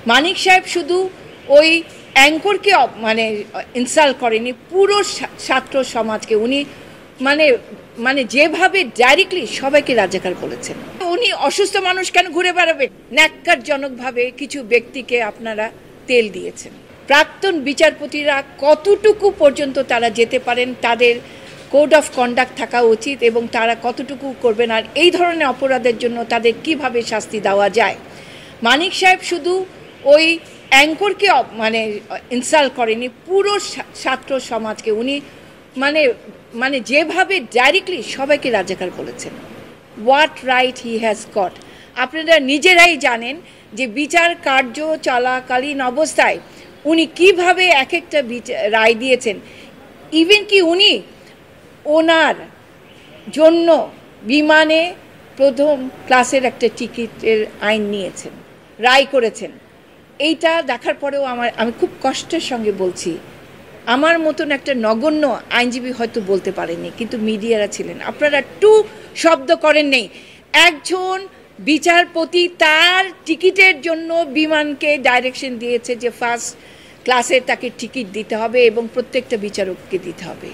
মানিক সাহেব শুধু ওই অ্যাঙ্করকে মানে ইনসাল্ট করেনি, পুরো ছাত্র সমাজকে উনি মানে যেভাবে ডাইরেক্টলি সবাইকে রাজাকার বলেছেন। উনি অসুস্থ মানুষ কেন ঘুরে বেড়াবে? ন্যাক্কারজনকভাবে কিছু ব্যক্তিকে আপনারা তেল দিয়েছেন। প্রাক্তন বিচারপতিরা কতটুকু পর্যন্ত তারা যেতে পারেন, তাদের কোড অফ কন্ডাক্ট থাকা উচিত এবং তারা কতটুকু করবেন, আর এই ধরনের অপরাধের জন্য তাদের কিভাবে শাস্তি দেওয়া যায়। মানিক সাহেব শুধু ওই অ্যাঙ্করকে মানে ইনসাল্ট করেনি, পুরো ছাত্র সমাজকে উনি মানে যেভাবে ডাইরেক্টলি সবাইকে রাজাকার বলেছেন। What right he has got? আপনারা নিজেরাই জানেন যে বিচার কার্য চলাকালীন অবস্থায় উনি কিভাবে এক একটা রায় দিয়েছেন। ইভেন কি উনি ওনার জন্য বিমানে প্রথম ক্লাসের একটা টিকিটের আইন নিয়েছেন, রায় করেছেন। এইটা দেখার পরেও আমি খুব কষ্টের সঙ্গে বলছি, আমার মতন একটা নগণ্য আইনজীবী হয়তো বলতে পারেননি, কিন্তু মিডিয়ারা ছিলেন, আপনারা টু শব্দ করেন নেই। একজন বিচারপতি তার টিকিটের জন্য বিমানকে ডাইরেকশন দিয়েছে যে ফার্স্ট ক্লাসে তাকে টিকিট দিতে হবে এবং প্রত্যেকটা বিচারককে দিতে হবে।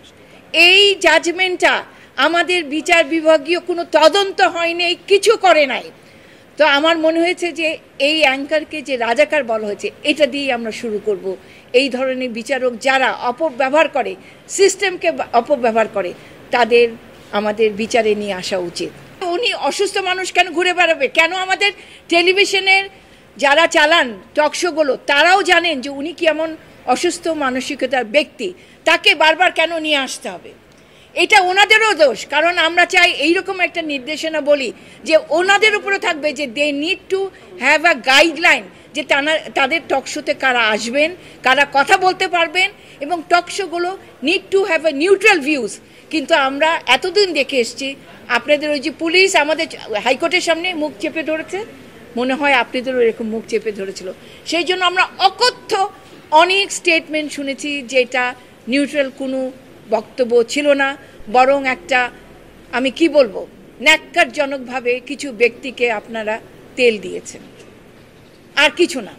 এই জাজমেন্টটা আমাদের বিচার বিভাগীয় কোনো তদন্ত হয়নি, কিছু করে নাই। তো আমার মনে হয়েছে যে এই অ্যাঙ্কারকে যে রাজাকার বলা হয়েছে, এটা দিয়ে আমরা শুরু করব। এই ধরনের বিচারক যারা অপব্যবহার করে, সিস্টেমকে অপব্যবহার করে, তাদের আমাদের বিচারে নিয়ে আসা উচিত। উনি অসুস্থ মানুষ কেন ঘুরে বেড়াবে? কেন আমাদের টেলিভিশনের যারা চালান টকশোগুলো তারাও জানেন যে উনি কি এমন অসুস্থ মানসিকতার ব্যক্তি, তাকে বারবার কেন নিয়ে আসতে হবে? এটা ওনাদেরও দোষ, কারণ আমরা চাই এইরকম একটা নির্দেশনা বলি যে ওনাদের উপরে থাকবে যে they need to have a guideline, যে তাদের টকশোতে কারা আসবেন, কারা কথা বলতে পারবেন, এবং টকশোগুলো need to have a neutral views. কিন্তু আমরা এতদিন দেখে এসছি আপনাদের ওই যে পুলিশ আমাদের হাইকোর্টের সামনে মুখ চেপে ধরেছে, মনে হয় আপনাদেরও এরকম মুখ চেপে ধরেছিল। সেই জন্য আমরা অকথ্য অনেক স্টেটমেন্ট শুনেছি যেটা নিউট্রাল কোনো বক্তব্য ছিল না, বরং একটা আমি কি বলবো ন্যাক্কারজনকভাবে কিছু ব্যক্তিকে আপনারা তেল দিয়েছেন, আর কিছু না।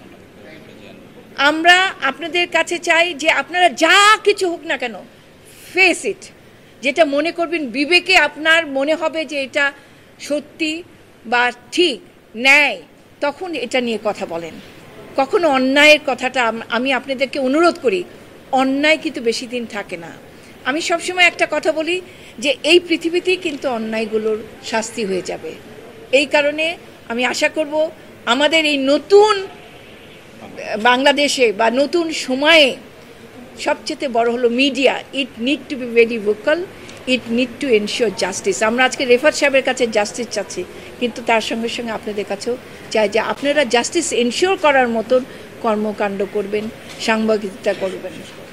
আমরা আপনাদের কাছে চাই যে আপনারা যা কিছু হোক না কেন, ফেস ইট। যেটা মনে করবেন বিবেকে আপনার মনে হবে যে এটা সত্যি বা ঠিক ন্যায়, তখন এটা নিয়ে কথা বলেন। কখনো অন্যায়ের কথাটা আমি আপনাদেরকে অনুরোধ করি, অন্যায় কিন্তু বেশি দিন থাকে না। আমি সবসময় একটা কথা বলি যে এই পৃথিবীতেই কিন্তু অন্যায়গুলোর শাস্তি হয়ে যাবে। এই কারণে আমি আশা করব আমাদের এই নতুন বাংলাদেশে বা নতুন সময়ে সবচেয়ে বড় হলো media. It need to be very vocal, it need to ensure justice. আমরা আজকে রেফার সাহেবের কাছে জাস্টিস চাচ্ছি, কিন্তু তার সঙ্গে সঙ্গে আপনাদের কাছেও চাই যে আপনারা জাস্টিস এনশিওর করার মতন কর্মকাণ্ড করবেন, সাংবাদিকতা করবেন।